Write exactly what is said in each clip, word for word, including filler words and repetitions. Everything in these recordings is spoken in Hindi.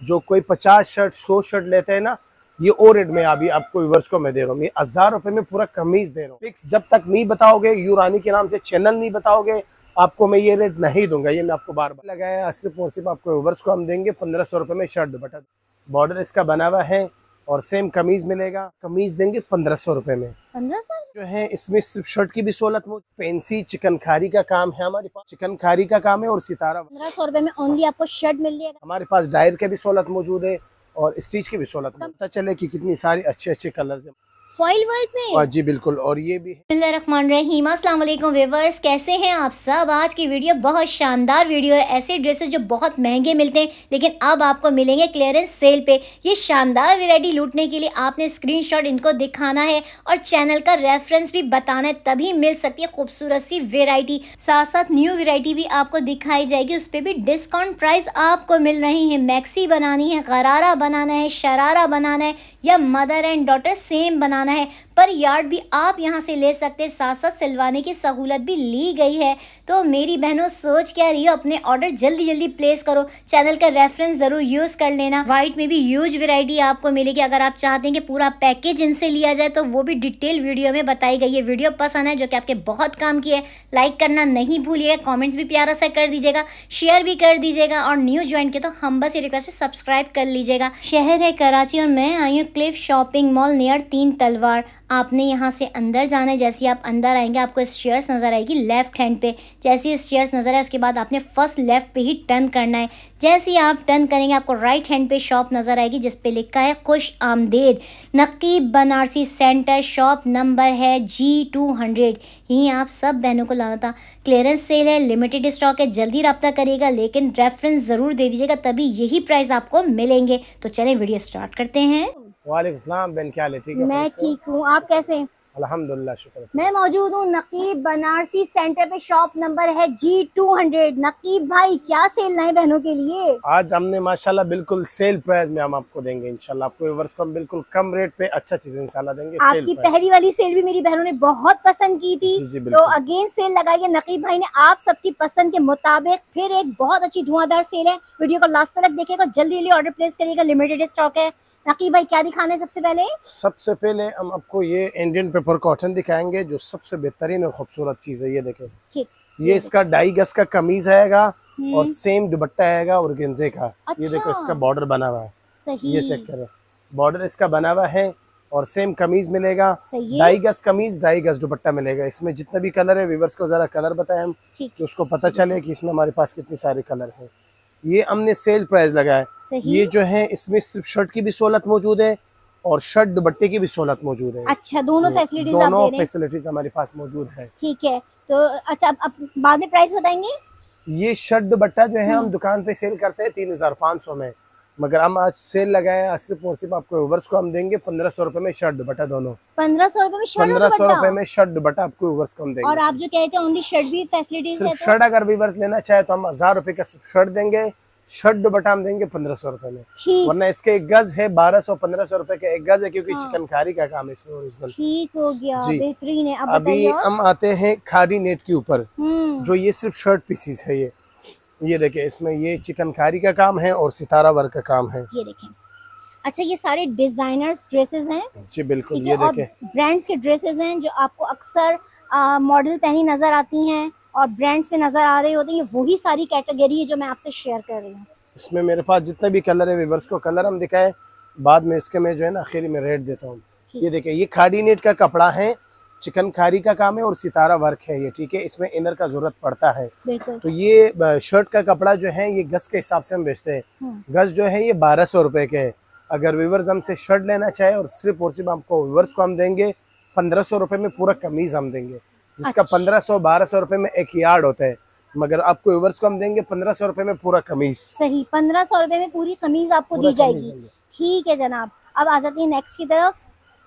जो कोई पचास शर्ट सौ शर्ट लेते हैं ना, ये और रेट में अभी आपको व्यूअर्स को मैं दे रहा हूँ। ये हजार रुपए में पूरा कमीज दे रहा हूँ। फिक्स जब तक नहीं बताओगे, यूरानी के नाम से चैनल नहीं बताओगे, आपको मैं ये रेट नहीं दूंगा। ये मैं आपको बार बार लगाया। सिर्फ और सिर्फ आपको व्यूअर्स को हम देंगे पंद्रह सौ रुपए में शर्ट दुपट्टा। बॉर्डर इसका बना हुआ है और सेम कमीज मिलेगा। कमीज देंगे पंद्रह सौ रुपए में। पंद्रह सौ जो है इसमें सिर्फ शर्ट की भी सहूलत। फैंसी चिकनकारी का काम है हमारे पास, चिकनकारी का काम है और सितारा। पंद्रह सौ रुपए में ओनली आपको शर्ट मिल जाएगा। हमारे पास डायर के भी सहूलत मौजूद है और स्टिच की भी सहूलत। पता चले कि कितनी सारी अच्छे अच्छे कलर्स हैं फॉइल वर्क में। जी बिल्कुल। और ये भी बिस्मिल्लाहिर्रहमानिर्रहीम। अस्सलाम वालेकुम व्यूअर्स, कैसे हैं आप सब। आज की वीडियो बहुत शानदार वीडियो है। ऐसे ड्रेसेस जो बहुत महंगे मिलते हैं लेकिन अब आपको मिलेंगे क्लियरेंस सेल पे। ये शानदार वैरायटी लूटने के लिए आपने स्क्रीनशॉट इनको दिखाना है और चैनल का रेफरेंस भी बताना है, तभी मिल सकती है खूबसूरत सी वेरायटी। साथ साथ न्यू वेरायटी भी आपको दिखाई जाएगी, उस पर भी डिस्काउंट प्राइस आपको मिल रही है। मैक्सी बनानी है, गरारा बनाना है, शरारा बनाना है या मदर एंड डॉटर सेम बनाना है, पर यार्ड भी आप यहाँ से ले सकते हैं। साथ साथ सिलवाने की सहूलत भी ली गई है। तो मेरी बहनों सोच क्या रही हो, अपने ऑर्डर जल्दी जल्दी प्लेस करो। चैनल का रेफरेंस जरूर यूज कर लेना। वाइट में भी ह्यूज वैरायटी आपको मिलेगी। अगर आप चाहते हैं कि पूरा पैकेज इनसे लिया जाए तो वो भी डिटेल वीडियो में बताई गई है। वीडियो पसंद है जो कि आपके बहुत काम की है, लाइक करना नहीं भूलिएगा, कॉमेंट्स भी प्यारा सा कर दीजिएगा, शेयर भी कर दीजिएगा और न्यू ज्वाइन किया तो हम बस ये रिक्वेस्ट है सब्सक्राइब कर लीजिएगा। शहर है कराची और मैं आई हूँ क्लिफ शॉपिंग मॉल नियर तीन तलवार। आपने यहाँ से अंदर जाना है। जैसे आप अंदर आएंगे आपको स्टेयर्स नज़र आएगी लेफ्ट हैंड पे। जैसे ही स्टेयर्स नज़र आए उसके बाद आपने फर्स्ट लेफ्ट पे ही टर्न करना है। जैसे ही आप टर्न करेंगे आपको राइट हैंड पे शॉप नज़र आएगी जिस पे लिखा है खुश आमदेद Naqeeb Banarasi centre. Shop number है जी टू हंड्रेड। यहीं आप सब बहनों को लाना था। क्लियरेंस सेल है, लिमिटेड स्टॉक है, जल्दी रब्ता करिएगा लेकिन रेफरेंस ज़रूर दे दीजिएगा तभी यही प्राइस आपको मिलेंगे। तो चलें वीडियो स्टार्ट करते हैं। वालेकुम सलाम बहन, क्या हाल है? ठीक है, मैं ठीक हूँ, आप कैसे हैं? अल्हम्दुलिल्लाह, शुक्र। मैं मौजूद हूँ नकीब बनारसी सेंटर पे। शॉप नंबर है जी टू हंड्रेड। नकीब भाई क्या सेल लाए बहनों के लिए? आज हमने माशाल्लाह बिल्कुल सेल प्राइस में हम आपको देंगे इंशाल्लाह। आपको व्यूअर्स को हम बिल्कुल कम रेट पे अच्छा चीज इंशाल्लाह देंगे। आपकी पहली वाली सेल भी मेरी बहनों ने बहुत पसंद की थी। जी जी तो अगेन सेल लगाई है नकीब भाई ने आप सबकी पसंद के मुताबिक। फिर एक बहुत अच्छी धुआंधार सेल है। वीडियो को लास्ट तक देखिएगा, जल्दी जल्दी ऑर्डर प्लेस करिएगा, लिमिटेड स्टॉक है। नकीब भाई क्या दिखाने सबसे पहले? सबसे पहले हम आपको ये इंडियन पेपर कॉटन दिखाएंगे जो सबसे बेहतरीन और खूबसूरत चीज है। ये देखें, ठीक, ये इसका ढाई गज का कमीज आएगा और सेम दुपट्टा आएगा और गेंजे का। अच्छा। ये देखो इसका बॉर्डर बना हुआ है। सही। ये चेक करें, बॉर्डर इसका बना हुआ है और सेम कमीज मिलेगा। ढाई गज कमीज, ढाई गज दुपट्टा मिलेगा। इसमें जितने भी कलर है व्यूअर्स को जरा कलर बताएं हम, तो उसको पता चले कि इसमें हमारे पास कितने सारे कलर हैं। ये हमने सेल प्राइस लगाया। ये जो है इसमें सिर्फ शर्ट की भी सहूलत मौजूद है और शर्ट दुपट्टे की भी सहूलत मौजूद है। अच्छा, दोनों फैसिलिटीज दोनों फैसिलिटीज हमारे पास मौजूद है। ठीक है, तो अच्छा अब बाद में प्राइस बताएंगे। ये शर्ट दुपट्टा जो है हम दुकान पे सेल करते हैं तीन हजार पाँच सौ में, मगर हम आज सेल लगाए सिर्फ और सिर्फ आपको व्यूअर्स को हम देंगे पंद्रह सौ रुपए में शर्ट दुपट्टा दोनों। पंद्रह सौ रुपए में शर्ट पंद्रह सौ रुपए में शर्ट दुपट्टा आपको व्यूअर्स को हम देंगे। और आप जो कहते हैं ओनली शर्ट भी फैसिलिटीज सिर्फ शर्ट अगर व्यूअर्स लेना चाहे तो हम हजार रुपए का सिर्फ शर्ट देंगे, शर्ट दुपट्टा हम देंगे पंद्रह सौ रुपए में। वरना इसके एक गज है बारह सौ पंद्रह सौ रुपए का एक गज है क्योंकि हाँ। चिकनकारी का काम है इसमें ओरिजिनल। ठीक हो गया, बेहतरीन है। अब अभी हम आते हैं खादी नेट के ऊपर जो ये सिर्फ शर्ट पीसीस है। ये ये देखें, इसमें ये चिकनकारी का काम है और सितारा वर्क का काम है। ये देखें, अच्छा ये सारे डिजाइनर्स ड्रेसेस हैं। जी बिल्कुल, ये देखें ब्रांड्स के ड्रेसेस हैं जो आपको अक्सर मॉडल पहनी नजर आती हैं और ब्रांड्स में नजर आ रही होती है। वही सारी कैटेगरी है जो मैं आपसे शेयर कर रही हूँ। इसमें मेरे पास जितने भी कलर है व्यूअर्स को कलर हम दिखाए, बाद में इसके मैं जो है ना आखिरी में रेट देता हूँ। ये देखिए, ये खादी नेट का कपड़ा है, चिकनकारी का काम है और सितारा वर्क है ये। ठीक है, इसमें इनर का जरूरत पड़ता है। तो ये शर्ट का कपड़ा जो है ये गज के हिसाब से हम बेचते हैं। गज जो है ये बारह सौ रुपए के है। अगर व्यूअर्स हमसे शर्ट लेना चाहे और सिर्फ और सिर्फ आपको व्यूअर्स को हम देंगे पंद्रह सौ रुपए में पूरा कमीज हम देंगे, जिसका पंद्रह सौ बारह सौ रुपए में एक यार्ड होता है, मगर आपको व्यूअर्स को हम देंगे पंद्रह सौ रुपए में पूरा कमीज। सही, पंद्रह सौ रुपए में पूरी कमीज आपको दी जाएगी। ठीक है जनाब, अब आ जाती है नेक्स्ट की तरफ।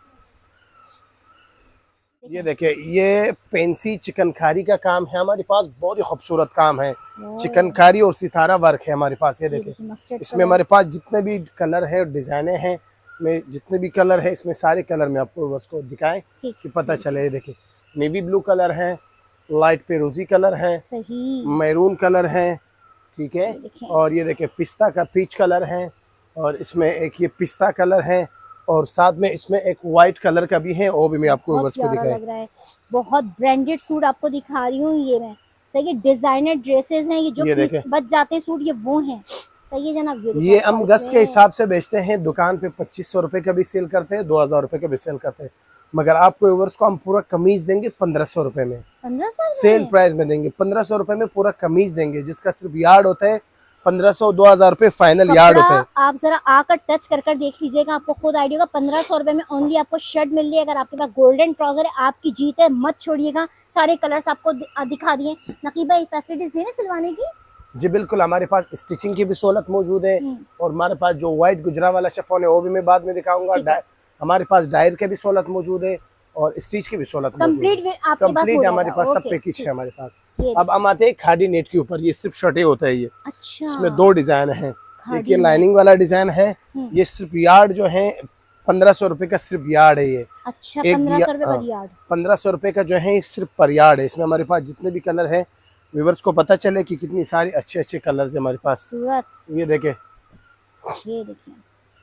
ये देखिए, ये फैंसी चिकनकारी का काम है हमारे पास, बहुत ही खूबसूरत काम है। चिकनकारी और सितारा वर्क है हमारे पास। ये देखिए, इसमें हमारे पास जितने भी कलर है डिजाइने हैं, में जितने भी कलर है इसमें सारे कलर में आपको व्यूअर्स को दिखाएं कि पता चले। ये देखिए, नेवी ब्लू कलर है, लाइट पेरोजी कलर है, मैरून कलर है, ठीक है, और ये देखिए पिस्ता का पीच कलर है, और इसमें एक ये पिस्ता कलर है और साथ में इसमें एक वाइट कलर का भी है, वो भी मैं आपको बहुत को दिखाया। लग रहा है, बहुत ब्रांडेड सूट आपको दिखा रही हूँ ये मैं। सही है, डिजाइनर ड्रेसेस हैं ये, जो ये बच जाते हैं सूट ये वो हैं। सही है जनाब। ये ये हम गज के हिसाब से बेचते हैं, दुकान पे पच्चीस सौ रुपए का भी सेल करते हैं, दो हजार रुपए का भी सेल करते हैं, मगर आपको व्यूअर्स को हम पूरा कमीज देंगे पंद्रह सौ रुपए में, पंद्रह सौ सेल प्राइस में देंगे। पंद्रह सौ रुपए में पूरा कमीज देंगे, जिसका सिर्फ यार्ड होता है पंद्रह सौ दो हजार रुपए फाइनल यार्ड होता है। आप जरा आकर टच कर कर देख लीजिएगा, आपको खुद आइडिया होगा। पंद्रह सौ रुपए में ओनली आपको शर्ट मिल रही है। अगर आपके पास गोल्डन ट्राउजर है, आपकी जीत है, मत छोड़िएगा। सारे कलर्स आपको दिखा दिए। नकीब भाई फैसिलिटीज दी ना सिलवाने की? जी बिल्कुल, हमारे पास स्टिचिंग की भी सहूलत मौजूद है और हमारे पास जो व्हाइट गुजरा वाला शिफॉन है वो भी मैं बाद में दिखाऊंगा। हमारे पास डायर के भी सहूलत मौजूद है और स्टिच की भी सहूलत कंप्लीट कंप्लीट हमारे पास सब पैकेज है हमारे पास। अब हम आते हैं खादी नेट के ऊपर। ये सिर्फ शर्टें होता है ये। अच्छा। इसमें दो डिजाइन है, एक ये लाइनिंग वाला डिजाइन है, ये सिर्फ यार्ड जो है पंद्रह सौ रुपए का सिर्फ यार्ड है ये। अच्छा, एक पंद्रह सौ रुपए का जो है सिर्फ पर यार्ड है। इसमें हमारे पास जितने भी कलर है, व्यूअर्स को पता चले कि कितनी सारी अच्छे अच्छे कलर है हमारे पास। ये देखे, ये देखिए,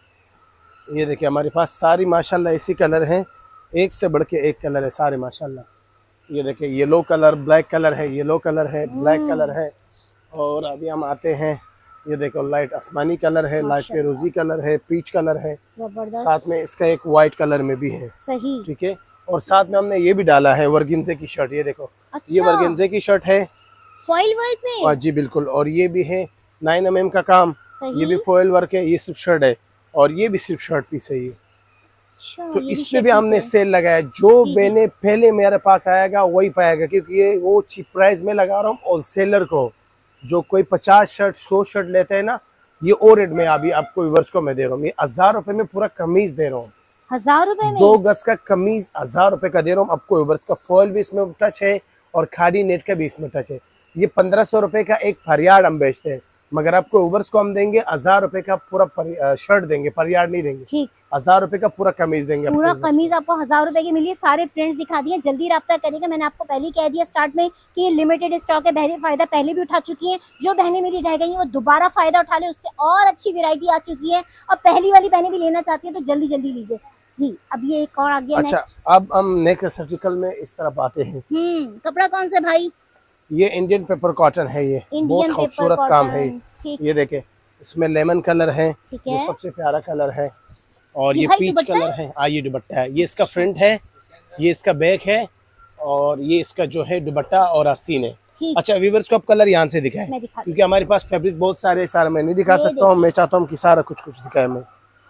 ये देखिए हमारे पास सारी माशाल्लाह ऐसी कलर हैं, एक से बढ़ के एक कलर है सारे माशाल्लाह। ये देखिए येलो कलर, ब्लैक कलर है, येलो कलर है, ब्लैक कलर है। और अभी हम आते हैं, ये देखो लाइट आसमानी कलर है, लाइट फिरोजी कलर है, पीच कलर है, साथ में इसका एक वाइट कलर में भी है। सही, ठीक है। और साथ में हमने ये भी डाला है वर्गिंजे की शर्ट। ये देखो, अच्छा। ये वर्गिंजे की शर्ट है फॉइल वर्क में। जी बिल्कुल। और ये भी है नाइन एम एम का काम, ये भी फॉइल वर्क है। ये सिर्फ शर्ट है और ये भी सिर्फ शर्ट पीस है ये। अच्छा, तो इसमें भी हमने सेल लगाया। जो मैंने पहले मेरे पास आएगा वही पाएगा, क्योंकि ये वो चीप प्राइस में लगा रहा हूँ। होलसेलर को जो कोई पचास शर्ट सौ शर्ट लेते हैं ना, ये और रेट में अभी आपको व्यूअर्स को मैं दे रहा हूँ। ये हजार रुपए में पूरा कमीज दे रहा हूँ, हजार रुपए में दो गज का कमीज हजार रुपए का दे रहा हूँ आपको व्यूअर्स का। फॉइल भी इसमें टच है और खादी नेट का भी इसमें टच है। ये पंद्रह सौ रुपए का एक फरियाड हम बेचते हैं, मगर आपको ओवर्स को हम देंगे हजार रुपए का पूरा शर्ट देंगे, परियाड नहीं देंगे। ठीक, हजार रुपए का पूरा कमीज देंगे। पूरा कमीज आपको हजार रुपए की मिली। सारे प्रिंट्स दिखा दिए, जल्दी राब्ता करिएगा। मैंने आपको पहले ही कह दिया स्टार्ट में कि ये लिमिटेड स्टॉक है। बहनें फायदा पहले भी उठा चुकी हैं, जो बहनें मेरी रह गई हैं वो दोबारा फायदा उठा ले, उससे और अच्छी वेरायटी आ चुकी है। और पहली वाली बहनें भी लेना चाहती है तो जल्दी जल्दी लीजिए जी। अब ये एक और आ गया। अच्छा, अब हम नेक्स्ट आर्टिकल में इस तरफ आते हैं। हम्म कपड़ा कौन सा भाई? ये इंडियन पेपर कॉटन है, ये बहुत खूबसूरत काम है। ये देखे, इसमें लेमन कलर है, जो सबसे प्यारा कलर है, और ये पीच कलर है। आ ये दुपट्टा है, ये इसका फ्रंट है, ये इसका बैक है, और ये इसका जो है दुपट्टा और आस्तीन है। अच्छा व्यूअर्स को आप कलर यहाँ से दिखाएं, क्योंकि हमारे पास फैब्रिक बहुत सारे सारे मैं नहीं दिखा सकता हूँ। मैं चाहता हूँ कि सारा कुछ कुछ दिखाए मैं।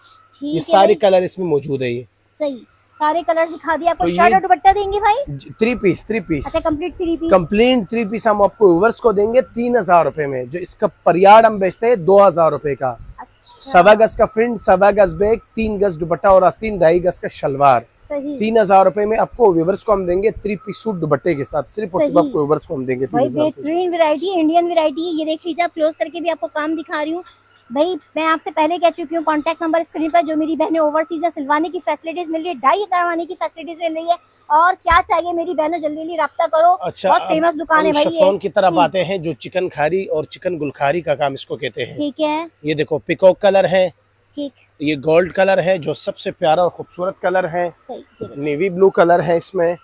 ये सारे कलर इसमें मौजूद है। ये सही सारे कलर दिखा दिया आपको। तो शर्ट और दुपट्टा देंगे भाई? थ्री पीस थ्री पीस अच्छा, complete three piece complete three piece हम आपको व्यूअर्स को देंगे तीन हजार रुपए में। जो इसका परियाड हम बेचते हैं दो हजार रुपए का। अच्छा। सवा गज का फ्रंट, सवा गज बैक, तीन गज दुपट्टा और आस्तीन, ढाई गज का शलवार। तीन हजार रुपए में आपको व्यूअर्स को हम देंगे थ्री पीस सूट दुपट्टे के साथ। सिर्फ और सिर्फ आपको व्यूअर्स को हम देंगे तीन हजार। बेहतरीन वैरायटी, इंडियन वैरायटी है। ये देख लीजिए, आप क्लोज करके भी आपको काम दिखा रही हूँ भाई। मैं आपसे पहले कह चुकी हूँ, कॉन्टैक्ट नंबर स्क्रीन पर। जो मेरी बहनें ओवरसीज है, सिलवाने की फैसिलिटीज मिल रही है, डाई करवाने की फैसिलिटीज मिल रही है। और क्या चाहिए मेरी बहनों, जल्दी जल्दी राब्ता करो। अच्छा, बहुत फेमस दुकान है भाई। शिफॉन की तरफ आते हैं, जो चिकन खारी और चिकन गुलखारी का काम इसको कहते हैं। ठीक है। ये देखो पिकॉक कलर है, ठीक। ये गोल्ड कलर है जो सबसे प्यारा और खूबसूरत कलर है। नेवी ब्लू कलर है इसमें।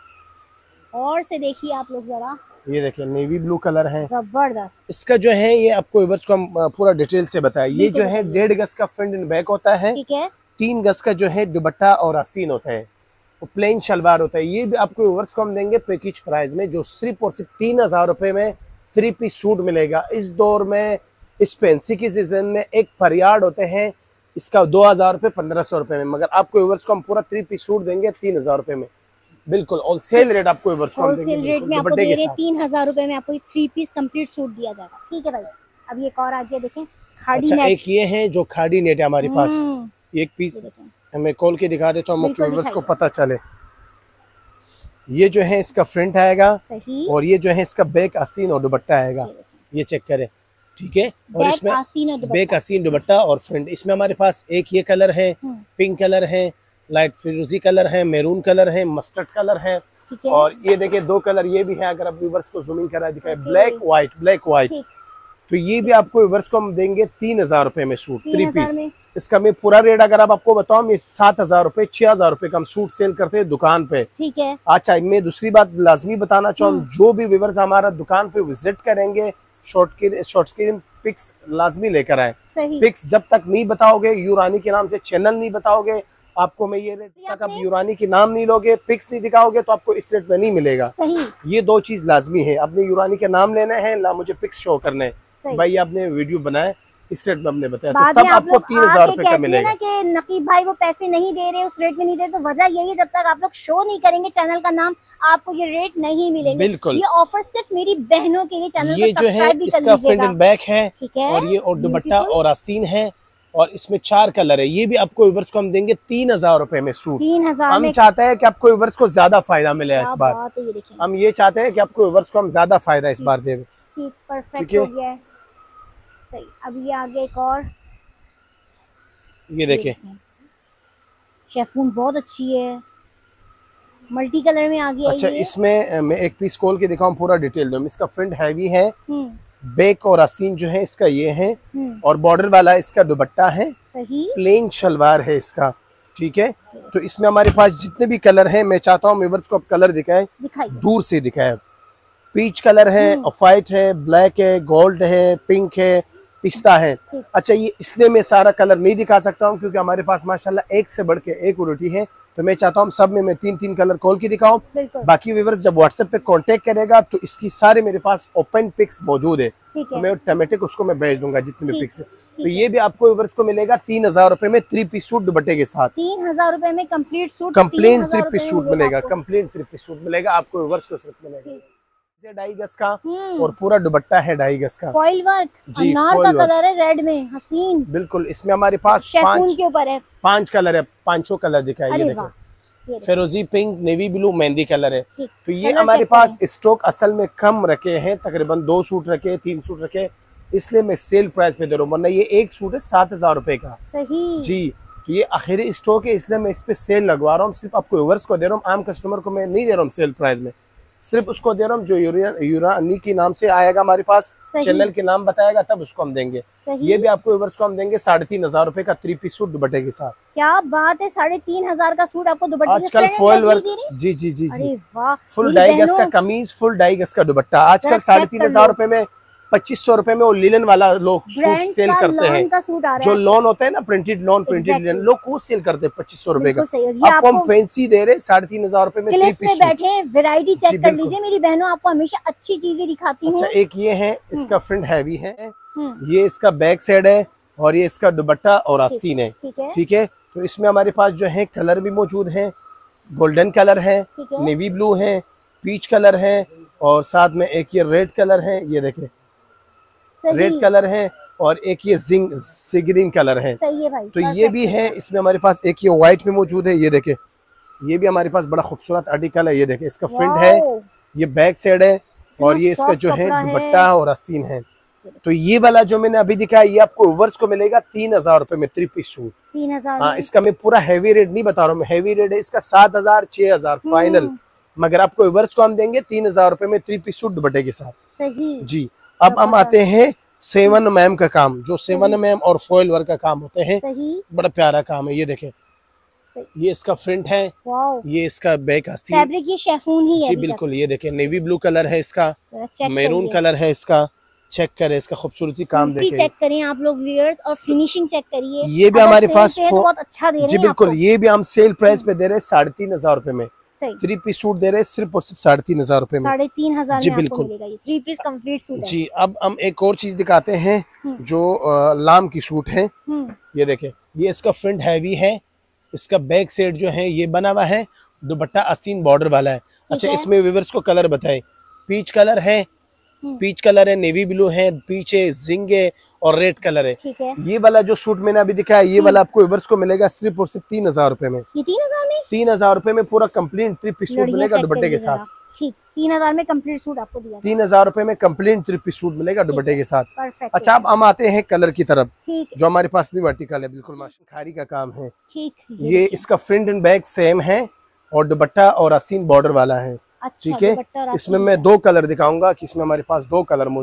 और से देखिए आप लोग जरा, ये देखिए नेवी ब्लू कलर है, जबरदस्त। इसका जो है ये आपको व्यूअर्स को हम पूरा डिटेल से बताएं। ये जो है डेढ़ गज का फ्रंट एंड बैक होता है, ठीक है। तीन गज का जो है दुपट्टा और आस्तीन होता है, वो प्लेन शलवार होता है। ये भी आपको व्यूअर्स को हम देंगे पैकेज प्राइस में, जो सिर्फ और सिर्फ तीन हजार रुपए में थ्री पीस सूट मिलेगा। इस दौर में, इस फैंसी की सीजन में एक फरियाड होते हैं, इसका दो हजार रुपये पंद्रह सौ रुपये में, मगर आपको व्यूअर्स को हम पूरा थ्री पीस सूट देंगे तीन हजार रुपये में। बिल्कुल होलसेल रेट आपको होलसेल रेट में आपको दे रहे हैं। तीन हजार रुपए में आपको थ्री पीस कंप्लीट सूट दिया जाएगा। ठीक है भाई। अब एक और आ गया, देखें खाड़ी अच्छा, नेट। एक ये है जो खाड़ी नेट है हमारे पास। एक पीस हमें खोल के दिखा देता हूँ, व्यूअर्स को पता चले। ये जो है इसका फ्रंट आएगा, और ये जो है इसका बैक आस्तीन और दुपट्टा आएगा। ये चेक करें, ठीक है। और इसमें बैक आस्तीन दुपट्टा और फ्रंट। इसमें हमारे पास एक ये कलर है, पिंक कलर है, लाइट फिरोजी कलर है, मैरून कलर है, मस्टर्ड कलर है, और ये देखिए दो कलर ये भी है। अगर आप व्यूअर्स को जूमिंग करा दिखाए, ब्लैक व्हाइट, ब्लैक व्हाइट। तो ये भी आपको व्यूअर्स को हम देंगे तीन हजार रुपए में सूट थ्री पीस। इसका मैं पूरा रेट अगर आप आपको बताऊं, ये सात हजार रुपए छह हजार रुपए का हम सूट सेल करते हैं दुकान पे। ठीक है। अच्छा, मैं दूसरी बात लाजमी बताना चाहूँ, जो भी व्यूअर्स हमारा दुकान पे विजिट करेंगे, शॉर्ट की शॉर्ट स्क्रीन पिक्स लाजमी लेकर आए। पिक्स जब तक नहीं बताओगे, यूरानी के नाम से चैनल नहीं बताओगे, आपको मैं ये रेट तक आप यूरानी के नाम नहीं लोगे, पिक्स नहीं दिखाओगे, तो आपको इस रेट में नहीं मिलेगा। सही। ये दो चीज लाजमी है, अपने यूरानी के नाम लेना है, ला मुझे पिक्स शो करने। भाई आपने वीडियो बनाए, इस रेट में हमने बताया, तो तब आपको तीन हजार रुपए का मिलेगा। कि नकीब भाई वो पैसे नहीं दे रहे, उस रेट में नहीं दे रहे, तो वजह यही है, जब तक आप लोग शो नहीं करेंगे चैनल का नाम, आपको ये रेट नहीं मिलेंगे। बिल्कुल। ये ऑफर सिर्फ मेरी बहनों के लिए, चैनल ये जो है इसका फ्रंट एंड बैक है, और ये और दुपट्टा और आस्तीन है, और इसमें चार कलर है। ये भी आपको व्यूअर्स को हम देंगे तीन हजार रुपए में सूट। तीन हजार हम चाहते हैं कि आपको व्यूअर्स को ज्यादा फायदा मिले इस बार। हम ये चाहते हैं कि आपको व्यूअर्स को हम ज्यादा फायदा इस बार दें। ठीक, परफेक्ट हो गया है। सही। अब ये आगे एक और, ये देखें, शेफून बहुत अच्छी है, मल्टी कलर में आ गया। अच्छा, इसमें मैं एक पीस खोल के दिखाऊं, पूरा डिटेल दूं। इसका फ्रंट हैवी है, बैक और आस्तीन जो है इसका ये है, और बॉर्डर वाला इसका दुपट्टा है। सही। प्लेन शलवार है इसका। ठीक है। तो इसमें हमारे पास जितने भी कलर हैं, मैं चाहता हूँ व्यूअर्स को आप कलर दिखाएं, दूर से दिखाएं। पीच कलर है, ऑफ वाइट है, ब्लैक है, गोल्ड है, पिंक है, पिस्ता है। अच्छा, ये इसलिए मैं सारा कलर नहीं दिखा सकता हूँ, क्योंकि हमारे पास माशाल्लाह एक से बढ़ के एक वैरायटी है, तो मैं चाहता हूँ सब में मैं तीन तीन कलर खोल के दिखाऊं। बाकी व्यूअर्स जब व्हाट्सएप पे कांटेक्ट करेगा तो इसकी सारे मेरे पास ओपन पिक्स मौजूद है, तो मैं ऑटोमेटिक उसको मैं भेज दूंगा जितने भी पिक्स है। तो ये भी आपको व्यूअर्स को मिलेगा तीन हजार रुपए में थ्री पीस सूट दुपट्टे के साथ। तीन हजार रुपए में complete suit, complete three piece suit मिलेगा, कंप्लीट थ्री पीस सूट मिलेगा आपको व्यूअर्स को सिर्फ मिलेगा ढाई गज का, और पूरा दुपट्टा है ढाई गज का, फॉइल वर्क जी, अनार का कलर है, रेड में हसीन। बिल्कुल। इसमें हमारे पास पांच के ऊपर है, पांच कलर है, पांचों कलर दिखाई। ये देखो, फिरोजी, pink, navy blue, mehndi colour है। तो ये हमारे पास स्टॉक असल में कम रखे हैं, तकरीबन दो सूट रखे, तीन सूट रखे, इसलिए मैं सेल प्राइस पे दे रहा हूँ, वरना ये एक सूट है सात हजार रुपए का। सही जी। तो ये आखिरी स्टॉक है, इसलिए मैं इस पे सेल लगवा रहा हूँ, सिर्फ आपको व्यूअर्स को दे रहा हूँ, आम कस्टमर को मैं नहीं दे रहा हूँ सेल प्राइस में, सिर्फ उसको दे रहा हूँ जो यूरानी के नाम से आएगा हमारे पास, चैनल के नाम बताएगा, तब उसको हम देंगे। ये भी आपको व्यूअर्स को हम देंगे साढ़े तीन हजार रुपए का थ्री पीस सूट दुपट्टे के साथ। क्या बात है, साढ़े तीन हजार का सूट आपको दुपट्टे आजकल फॉइल वर्क। जी जी जी जी, फुल ढाई गज का कमीज, फुल ढाई गज का दुपट्टा, आजकल साढ़े तीन हजार रुपए में, पच्चीस सौ रुपए में वो लिनन वाला लोग सूट सेल करते हैं, जो लोन होता है ना, प्रिंटेड लोन, प्रिंटेड लिनन, लोग वो सेल करते हैं पच्चीस सौ रुपए का। आपको हम फैंसी दे रहे साढ़े तीन हजार रुपए में थ्री पीस। बैठे वैरायटी चेक कर लीजिए मेरी बहनों, आपको हमेशा अच्छी चीजें दिखाती हूँ। अच्छा, एक ये है, इसका फ्रंट हैवी है, ये इसका बैक साइड है, और ये इसका दुपट्टा और आस्तीन है। ठीक है। तो इसमें हमारे पास जो है कलर भी मौजूद है, गोल्डन कलर है, नेवी ब्लू है, पीच कलर है, और साथ में एक ये रेड कलर है, ये देखे रेड कलर है, और एक ये जिंग सी ग्रीन कलर है। सही है भाई। तो ये भी है, इसमें हमारे पास एक ये व्हाइट में मौजूद है, ये देखे, ये भी हमारे पास बड़ा खूबसूरत आर्टिकल है। ये देखे, इसका फ्रंट है, ये बैक साइड है, और ये इसका जो है दुपट्टा और आस्तीन है। तो ये वाला जो मैंने अभी दिखाया, ये आपको व्यूअर्स को मिलेगा तीन हजार रुपए में थ्री पीस सूट। तीन हजार हाँ, इसका मैं पूरा हैवी रेट नहीं बता रहा हूँ, हैवी रेट है इसका सात हजार छह हजार फाइनल, मगर आपको व्यूअर्स को हम देंगे तीन हजार रुपए में थ्री पीस सूट दुपट्टे के साथ। सही जी। अब हम आते हैं सेवन मैम का काम, जो सेवन मैम और फॉइल वर्क का काम होते हैं, बड़ा प्यारा काम है। ये देखें, ये इसका फ्रंट है, ये इसका बैक आस्तीन, फैब्रिक ये शेफून ही है। जी बिल्कुल। ये देखें, नेवी ब्लू कलर है इसका, मैरून कलर है इसका, चेक करें इसका खूबसूरती काम देखें, चेक करें आप लोग व्यूअर्स, और फिनिशिंग चेक करिए। ये भी हमारे पास बहुत अच्छा दे रहे हैं। जी बिल्कुल, ये भी हम सेल प्राइस पे दे रहे हैं साढ़े तीन हजार रुपए में, थ्री पीस सूट दे रहे हैं सिर्फ और सिर्फ साढ़े तीन हजार रुपए में, साढ़े तीन हजार जी बिल्कुल मिलेगा ये थ्री पीस कंप्लीट सूट है। जी। अब हम एक और चीज दिखाते हैं, जो आ, लाम की सूट है। ये देखें, ये इसका फ्रंट हैवी है, इसका बैक साइड जो है ये बना हुआ है, दुपट्टा आस्तीन बॉर्डर वाला है। अच्छा, इसमें व्यूअर्स को कलर बताए, पीच कलर है, पीच कलर है, नेवी ब्लू है, पीछे जिंग है, और रेड कलर है। है। ये वाला जो सूट मैंने अभी दिखाया, ये वाला आपको व्यूअर्स को मिलेगा सिर्फ और सिर्फ तीन हजार रुपए में। ये तीन हजार में तीन हजार रुपए में पूरा कंप्लीट थ्री पीस सूट मिलेगा दुपट्टे के साथ। ठीक, तीन हजार में कंप्लीट सूट आपको दिया, तीन हजार रुपए में कंप्लीट थ्री पीस सूट मिलेगा दुपट्टे के साथ। अच्छा, अब हम आते हैं कलर की तरफ, जो हमारे पास न्यू आर्टिकल है, बिल्कुल माशाल्लाह खारी का काम है। ठीक, ये इसका फ्रंट एंड बैक सेम है, और दुपट्टा और आस्तीन बॉर्डर वाला है। ठीक है। इसमें मैं दो कलर दिखाऊंगा कि इसमें हमारे पास दो कलर मौजूद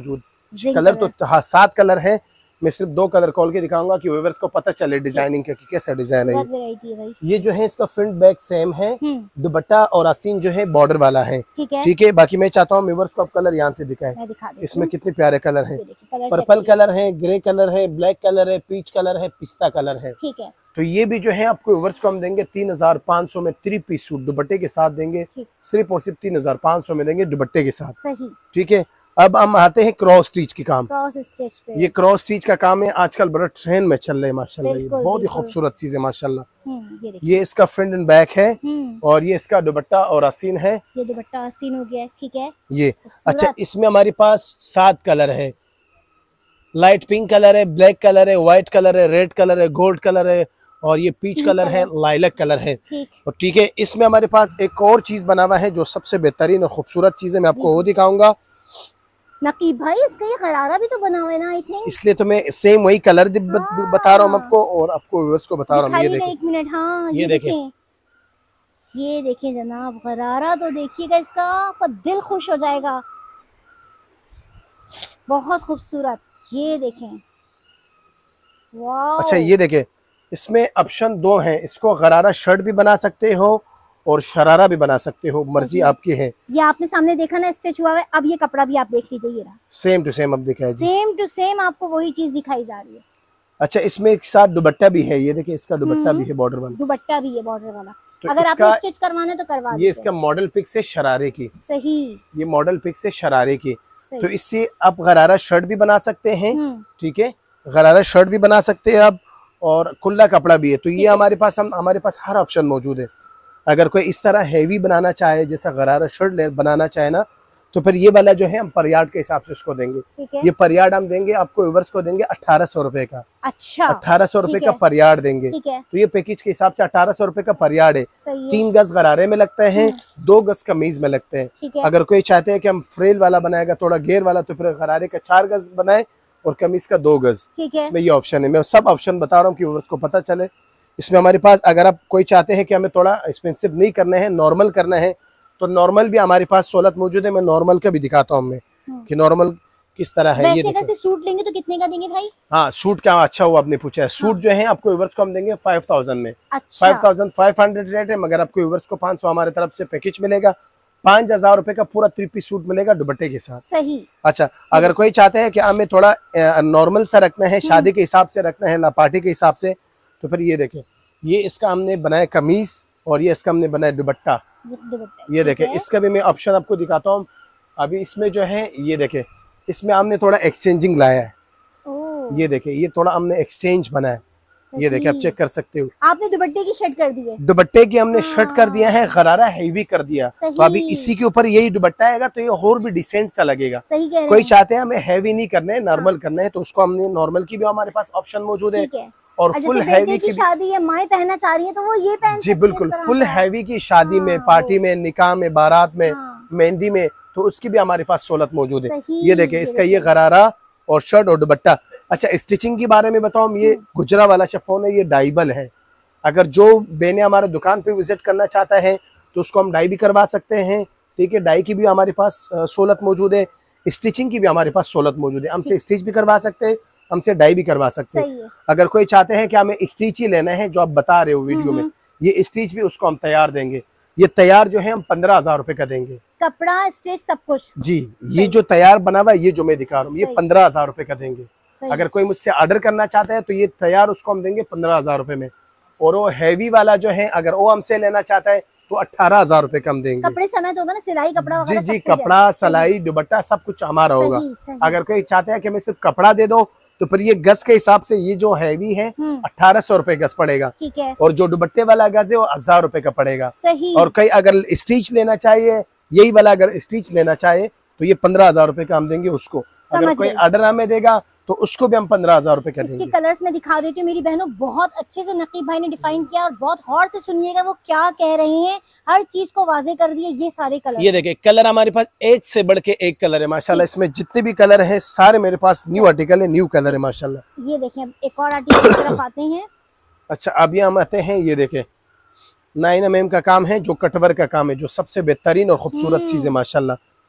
कलर तो हाँ सात कलर है, मैं सिर्फ दो कलर खोल के दिखाऊंगा कि व्यूअर्स को पता चले डिजाइनिंग का कि कैसा डिजाइन है। है ये जो है इसका फ्रंट बैक सेम है, दुपट्टा और आस्तीन जो है बॉर्डर वाला है, ठीक है ठीक है। बाकी मैं चाहता हूँ व्यूअर्स को आप कलर यहाँ से दिखाएं, इसमें कितने प्यारे कलर हैं, पर्पल कलर है, ग्रे कलर है, ब्लैक कलर है, पीच कलर है, पिस्ता कलर है, ठीक है। तो ये भी जो है आपको व्यूअर्स को हम देंगे तीन हजार पाँच सौ में थ्री पीस सूट दुपट्टे के साथ देंगे, सिर्फ और सिर्फ तीन हजार पाँच सौ में देंगे दुपट्टे के साथ, सही, ठीक है। अब हम आते हैं क्रॉस स्टिच की काम, क्रॉस स्टिच पे। ये क्रॉस स्टिच का काम है आजकल बड़ा ट्रेंड में चल रहा है माशाल्लाह, ये बहुत ही खूबसूरत चीज है माशाल्लाह। ये, ये इसका फ्रंट एंड बैक है और ये इसका दुपट्टा और आस्तीन है, ये दुपट्टा आस्तीन हो गया, ठीक है ये। अच्छा इसमें हमारे पास सात कलर है, लाइट पिंक कलर है, ब्लैक कलर है, व्हाइट कलर है, रेड कलर है, गोल्ड कलर है और ये पीच कलर है, लाइलक कलर है, और ठीक है। इसमें हमारे पास एक और चीज बना हुआ है जो सबसे बेहतरीन और खूबसूरत चीज है, मैं आपको वो दिखाऊंगा। नकीब भाई इसका ये गरारा भी तो बना हुआ है ना, आई थिंक, इसलिए तो मैं सेम वही कलर हाँ। बता रहा हूँ आपको और आपको व्यूअर्स को बता रहा हूँ। ये देखिए एक मिनट, हाँ ये देखें, ये देखिए जनाब, गरारा तो देखिएगा इसका, पर दिल खुश हो जाएगा, बहुत खूबसूरत, ये देखें, वाह। अच्छा ये देखें, इसमें ऑप्शन दो हैं, इसको गरारा शर्ट भी बना सकते हो और शरारा भी बना सकते हो, मर्जी आपकी है। ये आपने सामने देखा ना स्टिच हुआ है, अब ये कपड़ा भी आप देख लीजिए, ये रहा सेम टू सेम, अब दिखाई सेम टू सेम आपको वही चीज दिखाई जा रही है। अच्छा इसमें एक साथ दुपट्टा भी है, ये देखिए इसका दुपट्टा भी है बॉर्डर वाला, दुपट्टा भी है बॉर्डर वाला, तो अगर आपको स्टिच करवाना है तो करवा दीजिए। ये इसका मॉडल पिक से शरारे की, सही, ये मॉडल पिक से शरारे की, तो इससे आप गरारा शर्ट भी बना सकते हैं, ठीक है, गरारा शर्ट भी बना सकते हैं आप, और खुला कपड़ा भी है। तो ये हमारे पास हम हमारे पास हर ऑप्शन मौजूद है। अगर कोई इस तरह हैवी बनाना चाहे, जैसा गरारा शर्ट बनाना चाहे ना, तो फिर ये वाला जो है हम पर यार्ड के हिसाब से उसको देंगे, ये पर यार्ड हम देंगे आपको व्यूअर्स को देंगे अठारह सौ रुपए का। अच्छा, अठारह सौ रुपए का पर यार्ड देंगे, तो ये पैकेज के हिसाब से अठारह सौ रुपए का पर यार्ड है। तीन गज गरारे में लगते हैं, दो गज कमीज में लगते हैं। अगर कोई चाहते हैं कि हम फ्रेल वाला बनाएगा, थोड़ा घेर वाला, तो फिर गरारे का चार गज बनाए और कमीज का दो गज, इसमें ये ऑप्शन है। मैं सब ऑप्शन बता रहा हूँ कि व्यूअर्स को पता चले। इसमें हमारे पास अगर आप कोई चाहते हैं कि हमें थोड़ा एक्सपेंसिव नहीं करना है, नॉर्मल करना है, तो नॉर्मल भी हमारे पास सहूलत मौजूद है। मैं नॉर्मल का भी दिखाता हूँ मैं कि नॉर्मल किस तरह है। वैसे ये अगर से सूट लेंगे तो कितने का देंगे भाई? हाँ सूट क्या, अच्छा हुआ आपने पूछा है। सूट हाँ। जो है आपको व्यूअर्स को हम देंगे फाइव थाउजेंड में, अच्छा। Five thousand five hundred rate है, मगर आपको व्यूअर्स को पाँच सौ हमारे तरफ से पैकेज मिलेगा। पाँच हजार रुपए का पूरा थ्री पीस सूट मिलेगा दुपट्टे के साथ, सही। अच्छा अगर कोई चाहते हैं कि हमें थोड़ा नॉर्मल सा रखना है, शादी के हिसाब से रखना है, पार्टी के हिसाब से, तो फिर ये देखें, ये इसका हमने बनाया कमीज और ये इसका हमने बनाया दुपट्टा। ये देखें, इसका भी मैं ऑप्शन आपको दिखाता हूँ। अभी इसमें जो है ये देखें, इसमें हमने थोड़ा एक्सचेंजिंग लाया है, ये देखें, ये थोड़ा हमने एक्सचेंज बनाया, ये देखें आप चेक कर सकते हो। आपने दुपट्टे की शर्ट कर दी है, दुपट्टे की हमने हाँ। शर्ट कर दिया है, गरारा हैवी कर दिया, तो अभी इसी के ऊपर यही दुपट्टा आएगा तो ये और भी डिसेंट सा लगेगा। सही कह रहे कोई चाहते हैं हमें हैवी नहीं करना है, नॉर्मल हाँ। करना है, तो उसको हमने नॉर्मल की भी हमारे पास ऑप्शन मौजूद है, और फुल हैवी की शादी है, माएं पहनना चाह रही है तो वो ये पहन जी बिल्कुल, फुल हैवी की शादी में, पार्टी में, निकाह में, बारात में, मेहंदी में, तो उसकी भी हमारे पास सहूलत मौजूद है। ये देखें, इसका ये गरारा और शर्ट और दुपट्टा। अच्छा स्टिचिंग के बारे में बताऊं, ये गुजरा वाला शिफॉन है, ये डाइबल है। अगर जो बेने हमारे दुकान पे विजिट करना चाहता है तो उसको हम डाई भी करवा सकते हैं, ठीक है। डाई की भी हमारे पास सहूलत मौजूद है, स्टिचिंग की भी हमारे पास सहूलत मौजूद है। हमसे स्टिच भी करवा सकते हैं, हमसे डाई भी करवा सकते हैं। अगर कोई चाहते हैं कि हमें स्टिच ही लेना है जो आप बता रहे हो वीडियो में, ये स्टिच भी उसको हम तैयार देंगे। ये तैयार जो है हम पंद्रह हजार रुपए का देंगे, कपड़ा स्टिच सब कुछ जी। ये जो तैयार बना हुआ है, ये जो मैं दिखा रहा हूँ, ये पंद्रह हजार रुपए का देंगे। अगर कोई मुझसे ऑर्डर करना चाहता है तो ये तैयार उसको हम देंगे पंद्रह हजार रुपए में, और वो हैवी वाला जो है अगर वो हमसे लेना चाहता है तो अठारह हजार रुपए कम देंगे। कपड़े समेत होगा ना, सिलाई कपड़ा जी जी, कपड़ा सिलाई दुपट्टा सब कुछ हमारा होगा। अगर कोई चाहता है कि हमें सिर्फ कपड़ा दे दो तो फिर ये गज के हिसाब से ये जो हैवी है अठारह सौ रुपए गज पड़ेगा, ठीक है। और जो दुपट्टे वाला गज है वो हजार रुपए का पड़ेगा, सही। और कई अगर स्टिच लेना चाहिए, यही वाला अगर स्टिच लेना चाहे तो ये पंद्रह हजार रुपए का हम देंगे उसको। अगर कोई ऑर्डर हमें देगा तो उसको भी हम पंद्रह हजार रुपए का देंगे। इसके कलर्स में दिखा देती हूँ मेरी बहनों, बहुत अच्छे से नकीब भाई ने डिफाइन किया, और बहुत गौर से सुनिएगा वो क्या कह रहे हैं, हर चीज को वाजे कर दिए। ये सारे कलर, ये देखिए कलर हमारे पास एक से बढ़ के एक कलर है माशाल्लाह। इसमें जितने भी कलर हैं सारे मेरे पास न्यू आर्टिकल है, न्यू कलर है माशाल्लाह। ये देखिए एक और आर्टिकल की तरफ आते हैं। अच्छा अभी हम आते हैं, ये देखे नाइन एम एम का काम है, जो कटवर का काम है, जो सबसे बेहतरीन और खूबसूरत चीज है माशाल्लाह।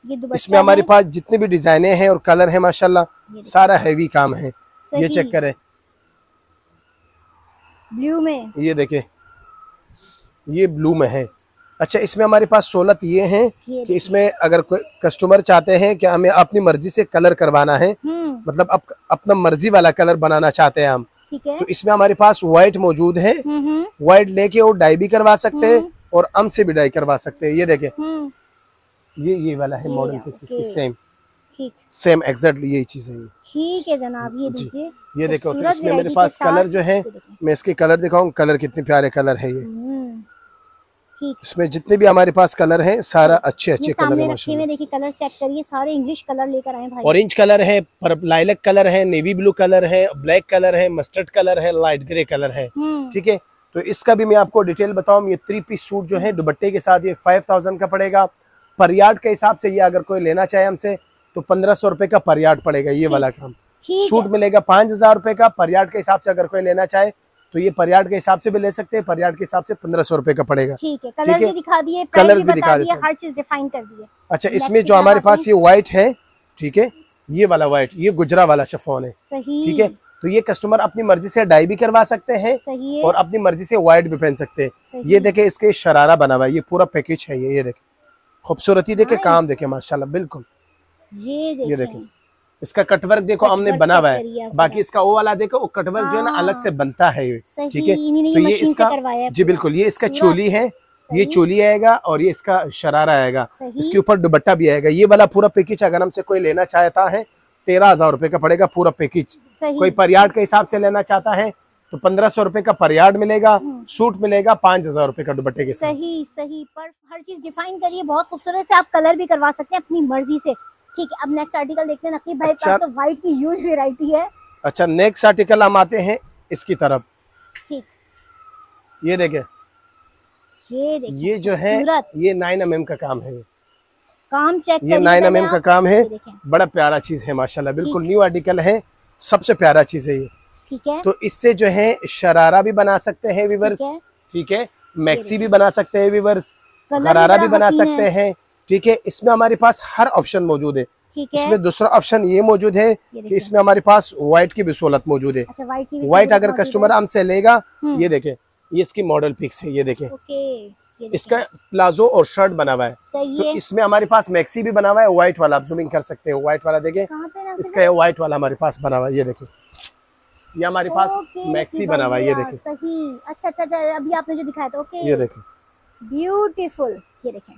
ये दुपट्टा इसमें हमारे है। पास जितने भी डिजाइने हैं और कलर है माशाल्लाह सारा हैवी काम है। ये चेक करें, ब्लू में, ये देखें, ये ब्लू में है। अच्छा, इसमें हमारे पास सहूलत ये है कि इसमें अगर कोई कस्टमर चाहते हैं कि हमें अपनी मर्जी से कलर करवाना है, मतलब अब अपना मर्जी वाला कलर बनाना चाहते हैं हम, तो इसमें हमारे पास व्हाइट मौजूद है। व्हाइट लेके और डाई भी करवा सकते हैं और अम से भी डाई करवा सकते हैं। ये देखें, ये ये वाला है मॉडल पिक्स इसकी सेम ठीक सेम एग्जैक्टली यही चीज है। ठीक है जनाब, ये दीजिए। ये देखो, तो इसमें मेरे पास कलर जो है, मैं इसके कलर दिखाऊं, कलर कितने प्यारे कलर है ये। ठीक, इसमें जितने भी हमारे पास कलर हैं सारा अच्छे अच्छे कलर है माशाल्लाह। देखिए कलर चेक करिए, सारे इंग्लिश कलर लेकर आए भाई। ऑरेंज कलर है, लाइलैक कलर है, नेवी ब्लू कलर है, ब्लैक कलर है, मस्टर्ड कलर है, लाइट ग्रे कलर है। ठीक है, तो इसका भी मैं आपको डिटेल बताऊं। ये थ्री पीस सूट जो है दुपट्टे के साथ ये फाइव थाउजेंड का पड़ेगा। पर यार्ड के हिसाब से ये अगर कोई लेना चाहे हमसे तो पंद्रह सौ रुपए का पर यार्ड पड़ेगा। ये वाला काम सूट मिलेगा पाँच हजार रुपए का। पर यार्ड के हिसाब से अगर कोई लेना चाहे तो ये पर यार्ड के हिसाब से भी ले सकते हैं, पर यार्ड के हिसाब से पंद्रह सौ रुपए का पड़ेगा। ठीक है, कलर भी दिखा दिए, कलर भी दिखा दिए, हर चीज डिफाइन कर दी है। अच्छा, इसमें जो हमारे पास ये व्हाइट है, ठीक है, ये वाला व्हाइट, ये गुजरा वाला शिफॉन है। सही, ठीक है, तो ये कस्टमर अपनी मर्जी से डाई भी करवा सकते हैं। सही है। और अपनी मर्जी से व्हाइट भी पहन सकते हैं। ये देखे, इसके शरारा बना हुआ है, ये पूरा पैकेज है। ये ये देखे, खूबसूरती देखे, काम देखे माशाल्लाह, बिल्कुल। ये देखे, ये देखे, इसका कटवर्क देखो हमने बना हुआ है। बाकी इसका वो वाला देखो, वो कटवर्क जो है ना अलग से बनता है। ठीक है, तो ये इसका, जी बिल्कुल, ये इसका चोली है, ये चोली आएगा और ये इसका शरारा आएगा। इसके ऊपर दुपट्टा भी आएगा। ये वाला पूरा पैकेज अगर हमसे कोई लेना चाहता है तेरह हजार रुपए का पड़ेगा पूरा पैकेज। कोई पर यार्ड के हिसाब से लेना चाहता है तो पंद्रह सौ रुपए का पर यार्ड मिलेगा, सूट मिलेगा पाँच हजार रुपए का दुपट्टे के साथ। सही सही, पर हर चीज डिफाइन करिए, बहुत खूबसूरत से आप कलर भी करवा सकते हैं अपनी मर्जी से। ठीक है, अब नेक्स्ट आर्टिकल देखते हैं। नकीब भाई अच्छा, तो व्हाइट की ह्यूज वैरायटी है। अच्छा, नेक्स्ट आर्टिकल हम आते हैं इसकी तरफ। ठीक, ये देखे, ये देखे, ये जो है ये नाइन एम एम का काम है। काम चेक, ये नाइन एम एम का काम है, बड़ा प्यारा चीज है माशाल्लाह, बिल्कुल न्यू आर्टिकल है, सबसे प्यारा चीज है ये। ठीक है, तो इससे जो है शरारा भी बना सकते हैं वीवर्स। ठीक है, मैक्सी भी बना सकते हैं वीवर्स, गरारा भी बना सकते हैं। ठीक है, इसमें हमारे पास हर ऑप्शन मौजूद है। इसमें दूसरा ऑप्शन ये मौजूद है कि इसमें हमारे पास व्हाइट की भी सहूलत मौजूद है। अच्छा, व्हाइट की भी व्हाइट अगर कस्टमर हमसे लेगा, ये देखे, ये इसकी मॉडल पिक्स है। ये देखे, इसका प्लाजो और शर्ट बना हुआ है। सही तो है। इसमें हमारे पास मैक्सी भी बना हुआ है, व्हाइट वाला, आप जूमिंग कर सकते हो। व्हाइट वाला देखे, इसका व्हाइट वाला हमारे पास बना हुआ है। ये देखिए, ये हमारे पास मैक्सी बना हुआ है। ये देखिए, सही, अच्छा अच्छा, अभी आपने जो दिखाया था, ओके, ये देखिए, ब्यूटीफुल। ये देखें,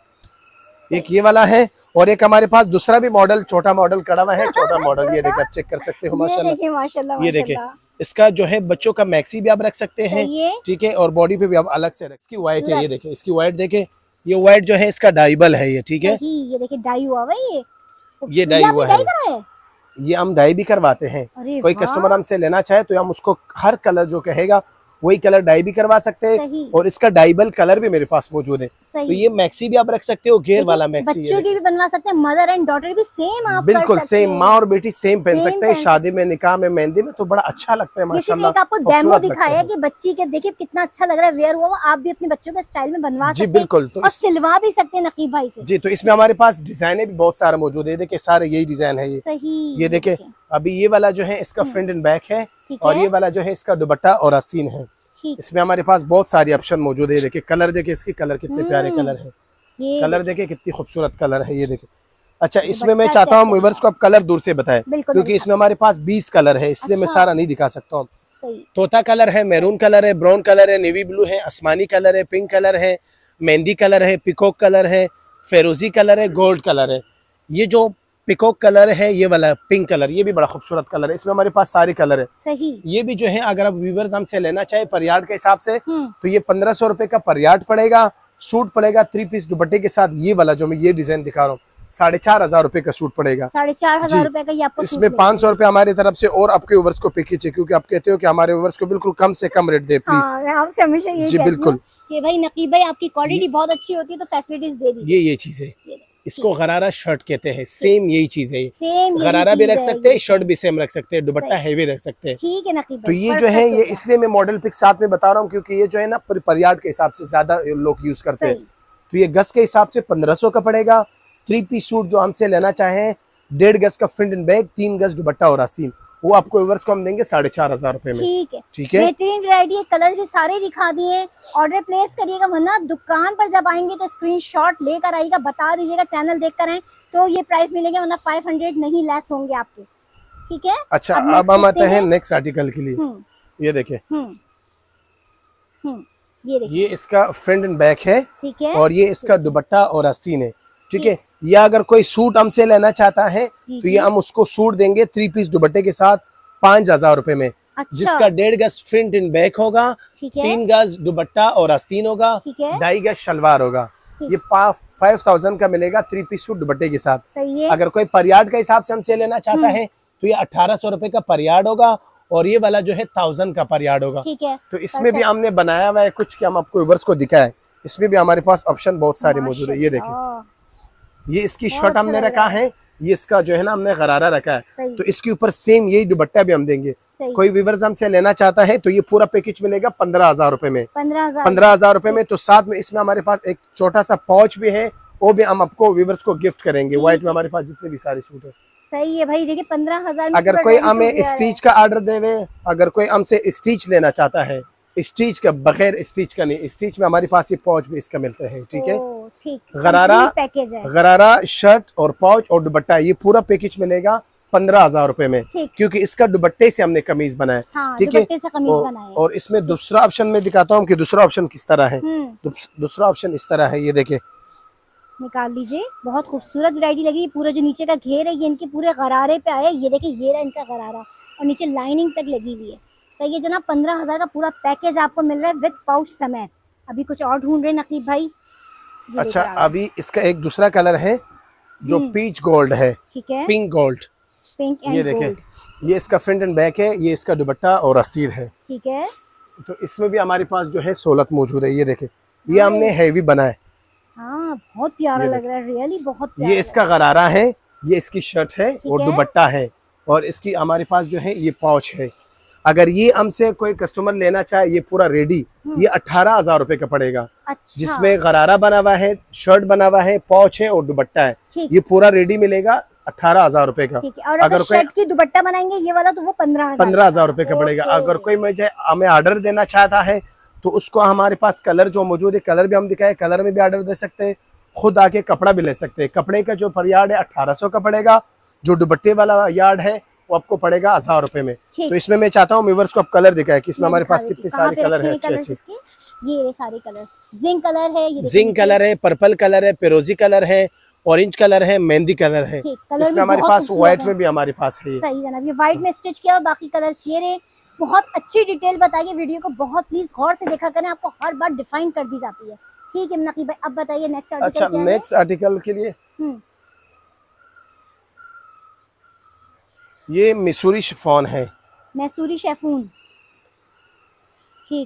एक ये वाला है और एक हमारे पास दूसरा भी मॉडल, छोटा मॉडल कड़ा हुआ है, छोटा मॉडल। ये देखिए, आप चेक कर सकते हो माशाल्लाह, माशाल्लाह। ये देखें, इसका जो है बच्चों का मैक्सी भी आप रख सकते हैं। ठीक है, और बॉडी पे भी आप अलग से रख। इसकी व्हाइट है, ये देखें, इसकी व्हाइट देखें, ये व्हाइट जो है इसका डाइबल है ये। ठीक है, ये देखिए, डाई हुआ है, ये ये डाई हुआ है, ये हम डाई भी करवाते हैं। कोई कस्टमर हमसे लेना चाहे तो हम उसको हर कलर जो कहेगा वही कलर डाई भी करवा सकते हैं। और इसका डाइबल कलर भी मेरे पास मौजूद है। तो ये मैक्सी भी आप रख सकते हो, घेर वाला मैक्सी, बच्चों की भी बनवा सकते हैं, मदर एंड डॉटर भी सेम आप बिल्कुल सेम, माँ और बेटी सेम पहन सकते हैं। शादी में, निकाह में, मेहंदी में तो बड़ा अच्छा लगता है माशाल्लाह। आपको डेमो दिखाया कि बच्ची के देखिए कितना अच्छा लग रहा है, वेयर हुआ, आप भी अपने बच्चों के स्टाइल में बनवा सकते हैं। जी बिल्कुल, तो और सिलवा भी सकते हैं नकीब भाई से। जी, तो इसमें हमारे पास डिजाइने भी बहुत सारे मौजूद है। देखिए, सारे यही डिजाइन है। ये सही, ये देखे, अभी ये वाला जो है इसका फ्रंट एंड बैक है और ये वाला जो है इसका दुपट्टा और आस्तीन है। इसमें हमारे पास बहुत सारी ऑप्शन मौजूद है। देखिए, कलर देखिए, इसके कलर कितने प्यारे कलर है, कलर देखिए कितनी खूबसूरत कलर है। ये देखिए, अच्छा, इसमें मैं चाहता हूँ व्यूअर्स को आप कलर दूर से बताएं, क्योंकि इसमें हमारे पास बीस कलर है, इसलिए मैं सारा नहीं दिखा सकता हूँ। तोता कलर है, मैरून कलर है, ब्राउन कलर है, नेवी ब्लू है, आसमानी कलर है, पिंक कलर है, मेहंदी कलर है, पिकॉक कलर है, फेरोजी कलर है, गोल्ड कलर है। ये जो पिकॉक कलर है, ये वाला पिंक कलर, ये भी बड़ा खूबसूरत कलर है। इसमें हमारे पास सारे कलर है। सही, ये भी जो है अगर आप व्यूवर्स हमसे लेना चाहे पर यार्ड के हिसाब से तो ये पंद्रह सौ रुपए का पर यार्ड पड़ेगा। सूट पड़ेगा थ्री पीस दुपट्टे के साथ। ये वाला जो मैं ये डिजाइन दिखा रहा हूँ साढ़े चार हजार रुपए का सूट पड़ेगा। साढ़े चार हजार रुपए का ये आपको इसमें पाँच सौ रुपए हमारी तरफ से और आपके व्यूवर्स को पैकेज है, क्योंकि आप कहते हो कि हमारे व्यूवर्स को बिल्कुल कम से कम रेट दे प्लीज। हाँ, आपसे हमेशा यही जी बिल्कुल, ये भाई नकीब भाई आपकी क्वालिटी बहुत अच्छी होती है तो फैसिलिटीज दे दीजिए। ये ये चीज है, इसको गरारा शर्ट कहते हैं। सेम यही चीज है, सेम गरारा भी रख सकते हैं, शर्ट भी सेम रख सकते हैं, दुपट्टा हैवी रख सकते हैं। ठीक है नकीब भाई, तो ये जो है ये इसलिए मैं मॉडल पिक साथ में बता रहा हूँ, क्योंकि ये जो है ना पर यार्ड के हिसाब से ज्यादा लोग यूज करते हैं। तो ये गज के हिसाब से पंद्रह सौ का पड़ेगा, थ्री पीस सूट जो हमसे लेना चाहें, डेढ़ गज का फ्रंट एंड बैक, तीन गज दुपट्टा और आस्तीन, वो आपको व्यूअर्स को हम देंगे साढ़े चार हजार रुपए में। ठीक है, ठीक है, बेहतरीन वैरायटी, कलर भी सारे दिखा दिए। ऑर्डर प्लेस करिएगा, वरना दुकान पर जब आएंगे तो स्क्रीनशॉट लेकर आइएगा, बता दीजिएगा चैनल देखकर आए तो ये प्राइस मिलेगा, वरना फाइव हंड्रेड नहीं लेस होंगे आपके। ठीक है, अच्छा अब हम आते हैं नेक्स्ट आर्टिकल के लिए। ये देखिए, ये देखिए, ये इसका फ्रंट एंड बैक है। ठीक है, और ये इसका दुपट्टा और आस्तीन है। ठीक है, या अगर कोई सूट हमसे लेना चाहता है तो ये हम उसको सूट देंगे थ्री पीस दुपट्टे के साथ पाँच हजार रुपए में। अच्छा। जिसका डेढ़ गज फ्रंट एंड बैक होगा, तीन गज दुपट्टा और आस्तीन होगा, ढाई गज शलवार होगा। ये फाइव थाउजेंड का मिलेगा थ्री पीस सूट दुपट्टे के साथ। सही है। अगर कोई परियाड का हिसाब से हमसे लेना चाहता है तो ये अठारह सौ रुपए का परियाड होगा, और ये वाला जो है थाउजेंड का परियाड होगा। ठीक है, तो इसमें भी हमने बनाया हुआ है कुछ कि हम आपको व्यूअर्स को दिखाए। इसमें भी हमारे पास ऑप्शन बहुत सारे मौजूद है। ये देखिए, ये इसकी शर्ट हमने रखा है, ये इसका जो है ना हमने गरारा रखा है, तो इसके ऊपर सेम यही दुपट्टा भी हम देंगे। कोई व्यूअर्स हमसे लेना चाहता है तो ये पूरा पैकेज मिलेगा पंद्रह हजार रुपए में, पंद्रह हजार रुपए में। तो साथ में इसमें हमारे पास एक छोटा सा पाउच भी है, वो भी हम आपको व्यूअर्स को गिफ्ट करेंगे। व्हाइट में हमारे पास जितने भी सारे सूट है। सही है भाई, देखिए पंद्रह हजार। अगर कोई हमें स्टिच का ऑर्डर देवे, अगर कोई हमसे स्टिच लेना चाहता है, स्टिच का बगैर स्टिच का नहीं, स्टिच में हमारे पास ये पाउच भी इसका मिलता है। ठीक है, गरारा पैकेज है, गरारा शर्ट और पाउच और दुपट्टा, ये पूरा पैकेज मिलेगा पंद्रह हजार रुपए में, क्योंकि इसका दुपट्टे से हमने कमीज बनाया। हाँ, ठीक है, और, और इसमें दूसरा ऑप्शन में दिखाता हूँ कि दूसरा ऑप्शन किस तरह है। दूसरा ऑप्शन इस तरह है, ये देखे, निकाल लीजिए। बहुत खूबसूरत वैरायटी लगी। पूरा जो नीचे का घेर है ये इनके पूरे गरारे पे आया। ये देखिए, ये रहा इनका गरारा, और नीचे लाइनिंग तक लगी हुई है। सही है जनाब, पंद्रह हजार का पूरा पैकेज आपको मिल रहा है विद पाउच समेत। अभी कुछ और ढूंढ रहे नकीब भाई। अच्छा, अभी इसका एक दूसरा कलर है जो पीच गोल्ड है। ठीक है, पिंक गोल्ड, पिंक एंड ये देखें, ये इसका फ्रंट एंड बैक है, ये इसका दुपट्टा और आस्तीन है। ठीक है, तो इसमें भी हमारे पास जो है सोलत मौजूद है। ये देखें, ये हमने हैवी बनाया। हाँ, बहुत प्यारा लग रहा है, रियली बहुत प्यारा। ये इसका गरारा है, ये इसकी शर्ट है और दुपट्टा है, और इसकी हमारे पास जो है ये पाउच है। अगर ये हमसे कोई कस्टमर लेना चाहे, ये पूरा रेडी, ये अठारह हजार रुपए का पड़ेगा। अच्छा। जिसमें गरारा बना हुआ है, शर्ट बना हुआ है, पाउच है और दुपट्टा है। ये पूरा रेडी मिलेगा अठारह हजार रुपए का। और अगर शर्ट की दुपट्टा बनाएंगे ये वाला तो वो पंद्रह पंद्रह हजार रुपए का पड़ेगा। अगर कोई मुझे हमें ऑर्डर देना चाहता है तो उसको हमारे पास कलर जो मौजूद है, कलर भी हम दिखाए, कलर में भी ऑर्डर दे सकते हैं, खुद आके कपड़ा भी ले सकते हैं। कपड़े का जो पर यार्ड है अठारह सौ का पड़ेगा, जो दुपट्टे वाला यार्ड है वो आपको पड़ेगा हजार रुपए में। तो इसमें मैं चाहता हूँ व्यूअर्स को आप कलर दिखाए कि इसमें हमारे पास कितने सारे कलर है। अच्छे अच्छे ये सारे कलर, जिंक कलर है, ये जिंक कलर है, पर्पल कलर है, फिरोजी कलर है, ऑरेंज कलर है, मेहंदी कलर है। इसमें हमारे पास व्हाइट में भी हमारे पास है। सही जनाब, ये व्हाइट में स्टिच किया और बाकी कलर्स ये रहे। बहुत अच्छी डिटेल बताइए, वीडियो को बहुत प्लीज गौर से देखा करें, आपको हर बार डिफाइन कर दी जाती है। ठीक है नकीब भाई, अब बताइए नेक्स्ट आर्टिकल। अच्छा, नेक्स्ट आर्टिकल के लिए ये मिसूरी शिफॉन है। मैसूरी शेफून, ठीक,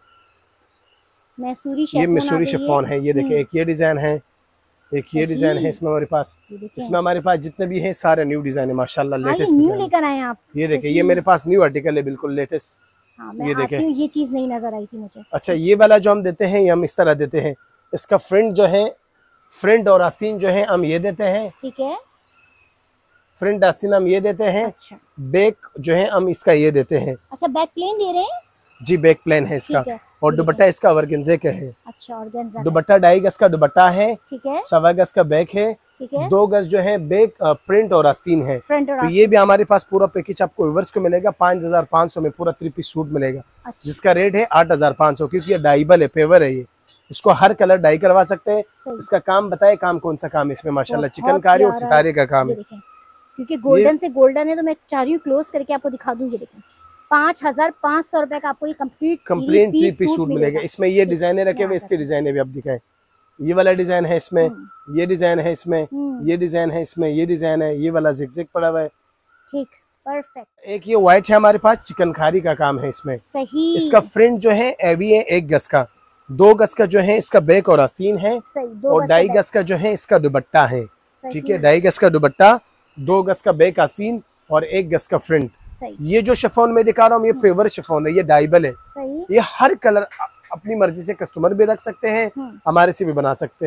मैसूरी शेफून, ये मिसूरी शिफॉन है। ये देखिए, एक ये डिजाइन है, एक ये डिजाइन है। इसमें हमारे पास इसमें हमारे पास जितने भी हैं सारे न्यू डिजाइन है माशाल्लाह, लेटेस्ट न्यू लेकर आए आप। ये देखिए, ये मेरे पास न्यू आर्टिकल है, बिल्कुल लेटेस्ट। हाँ, ये देखिए, ये चीज नहीं नजर आई थी मुझे। अच्छा, ये वाला जो हम देते हैं ये हम इस तरह देते हैं। इसका फ्रंट जो है, फ्रंट और आस्तीन जो है हम ये देते हैं। ठीक है, फ्रंट आस्तीन हम ये देते हैं। अच्छा। बैक जो है हम इसका ये देते हैं। अच्छा, बैक प्लेन दे रहे हैं जी, बैक प्लेन है इसका, और दुपट्टा इसका ऑर्गेन्जा का है। अच्छा, ऑर्गेन्जा दुपट्टा ढाई गज का दुपट्टा है। ठीक है, सवा गज का बैक है। ठीक है, दो गज जो है बैक प्रिंट और आस्तीन है। तो ये भी हमारे पास पूरा पैकेज आपको व्यूअर्स को मिलेगा पाँच हजार पाँच सौ में, पूरा थ्री पीस सूट मिलेगा। अच्छा। जिसका रेट है आठ हजार पाँच सौ, क्योंकि ये डाइबल है, पेवर है। ये इसको हर कलर डाई करवा सकते हैं। इसका काम बताए, काम कौन सा काम है इसमें माशाल्लाह, चिकनकारी और सितारे का काम है। क्योंकि गोल्डन से गोल्डन है तो मैं चाह रही हूँ क्लोज करके आपको दिखा दूंगी। देखें, पाँच हजार पाँच सौ रुपए का आपको ये complete complete three piece suit मिलेगा। इसमें ये डिजाइने रखे हुए, इसके डिजाइने भी आप दिखाएं। ये वाला डिजाइन है इसमें, ये डिजाइन है इसमें, ये डिजाइन है इसमें, ये डिजाइन है, ये वाला जिगजैग पड़ा हुआ है। ठीक, परफेक्ट। एक ये व्हाइट है हमारे पास, चिकनकारी का काम है इसमें। सही। इसका फ्रंट जो है एवी है एक गज का, दो गज का जो है इसका बैक और आस्तीन है, और ढाई गज का जो है इसका दुपट्टा है। ठीक है, ढाई गज का दुपट्टा, दो गज का बैक आस्तीन और एक गज का फ्रंट। ये जो शिफॉन में दिखा रहा हूँ ये पेवर शिफॉन है, ये डाइबल है। सही। ये हर कलर अपनी मर्जी से कस्टमर भी रख सकते हैं, हमारे से भी बना सकते हैं।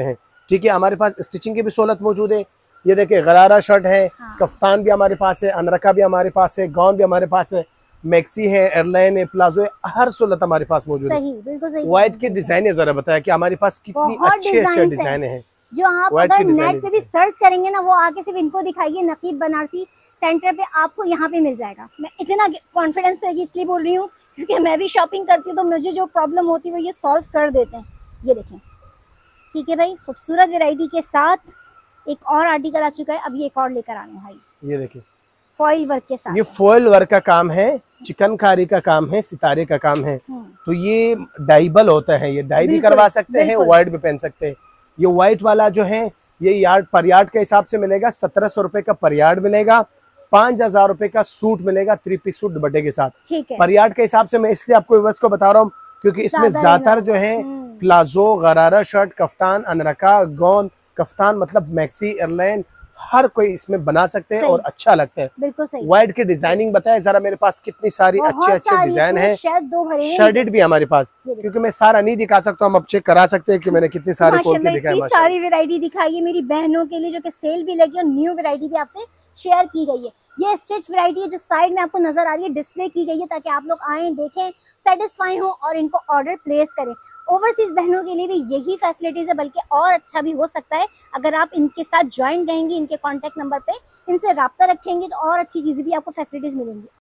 ठीक है। हमारे पास स्टिचिंग की भी सहूलत मौजूद है। ये देखिए गरारा शर्ट है, हाँ। कफ्तान भी हमारे पास है, अनरका भी हमारे पास है, गाउन भी हमारे पास है, मैक्सी है, एयरलाइन है, प्लाजो है, हर सहूलत हमारे पास मौजूद है। सही, बिल्कुल सही। व्हाइट के डिजाइन जरा बताया कि हमारे पास कितनी अच्छे अच्छे डिजाइन है जो आप अगर नेट पे भी सर्च करेंगे ना, वो आके सिर्फ इनको दिखाइए, नकीब बनारसी सेंटर पे आपको यहाँ पे मिल जाएगा। मैं इतना कॉन्फिडेंस से इसलिए बोल रही हूँ क्योंकि मैं भी शॉपिंग करती हूँ, तो मुझे जो प्रॉब्लम होती है वो ये सॉल्व कर देते हैं। ये देखें, ठीक है भाई, खूबसूरत वैरायटी के साथ एक और आर्टिकल आ चुका है। अब ये एक और लेकर आने भाई, ये देखिए फॉइल वर्क के साथ। ये फॉइल वर्क का काम है, चिकनकारी का काम है, सितारे का काम है। तो ये डाइबल होता है, ये डाई भी करवा सकते हैं, व्हाइट भी पहन सकते हैं। ये व्हाइट वाला जो है ये यार्ड पर यार्ड के हिसाब से मिलेगा, सत्रह सौ रुपए का पर यार्ड मिलेगा, पांच हजार रुपए का सूट मिलेगा, थ्री पीस सूट दुपट्टे के साथ। ठीक है। पर यार्ड के हिसाब से मैं इसलिए आपको व्यूअर्स को बता रहा हूँ क्योंकि इसमें ज्यादातर जो है प्लाजो, गरारा शर्ट, कफ्तान, अनरका, गौन, कफ्तान मतलब मैक्सी, एयरलाइन, हर कोई इसमें बना सकते हैं और अच्छा लगता है। बिल्कुल सही। व्हाइट की डिजाइनिंग बताए जरा, मेरे पास कितनी सारी अच्छे अच्छे डिजाइन है। शर्टेड भी हमारे पास, क्योंकि मैं सारा नहीं दिखा सकता, हम अब चेक करा सकते हैं कि मैंने कितनी सारी खोल के दिखाई। सारी वैरायटी दिखाई है मेरी बहनों के लिए जो कि सेल भी लगी और न्यू वैरायटी भी आपसे शेयर की गई है। ये स्टिच वैरायटी है जो साइड में आपको नजर आ रही है, डिस्प्ले की गई है ताकि आप लोग आए, देखें, सेटिस्फाई हो और इनको ऑर्डर प्लेस करें। ओवरसीज बहनों के लिए भी यही फैसिलिटीज है, बल्कि और अच्छा भी हो सकता है अगर आप इनके साथ ज्वाइन रहेंगी, इनके कॉन्टैक्ट नंबर पे इनसे राब्ता रखेंगे तो और अच्छी चीजें भी आपको फैसिलिटीज मिलेंगी।